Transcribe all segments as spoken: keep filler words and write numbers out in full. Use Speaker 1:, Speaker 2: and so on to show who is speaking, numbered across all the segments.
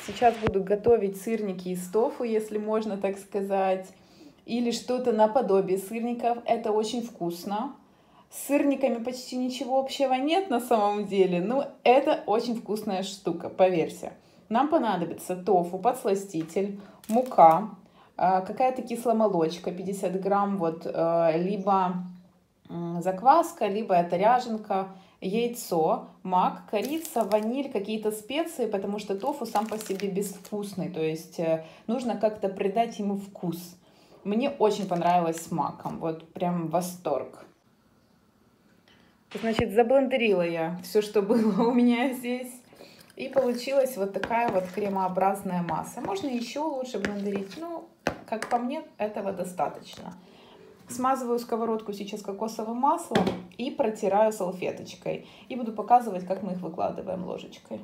Speaker 1: Сейчас буду готовить сырники из тофу, если можно так сказать, или что-то наподобие сырников. Это очень вкусно. С сырниками почти ничего общего нет на самом деле, но это очень вкусная штука, поверьте. Нам понадобится тофу, подсластитель, мука, какая-то кисломолочка, пятьдесят грамм, вот, либо закваска, либо это ряженка, яйцо, мак, корица, ваниль, какие-то специи, потому что тофу сам по себе безвкусный, то есть нужно как-то придать ему вкус. Мне очень понравилось с маком, вот прям восторг. Значит, заблендерила я все, что было у меня здесь, и получилась вот такая вот кремообразная масса. Можно еще лучше блендерить, но, как по мне, этого достаточно. Смазываю сковородку сейчас кокосовым маслом и протираю салфеточкой. И буду показывать, как мы их выкладываем ложечкой.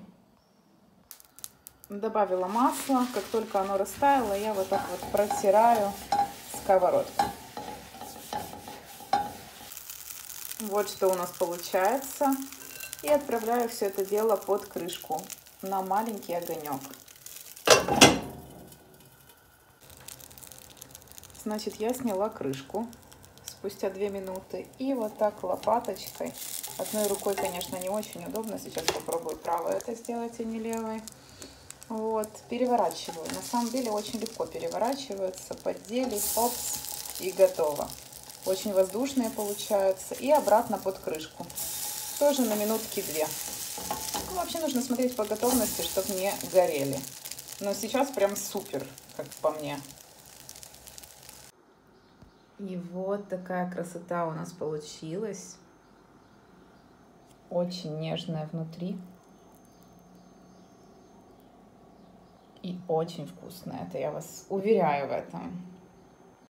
Speaker 1: Добавила масло. Как только оно растаяло, я вот так вот протираю сковородку. Вот что у нас получается. И отправляю все это дело под крышку на маленький огонек. Значит, я сняла крышку спустя две минуты. И вот так лопаточкой, одной рукой, конечно, не очень удобно. Сейчас попробую правой это сделать, а не левой. Вот, переворачиваю. На самом деле очень легко переворачивается. Поддели, опс, и готово. Очень воздушные получаются. И обратно под крышку. Тоже на минутки две. Ну, вообще нужно смотреть по готовности, чтобы не горели. Но сейчас прям супер, как по мне. И вот такая красота у нас получилась. Очень нежная внутри. И очень вкусная. Это я вас уверяю в этом.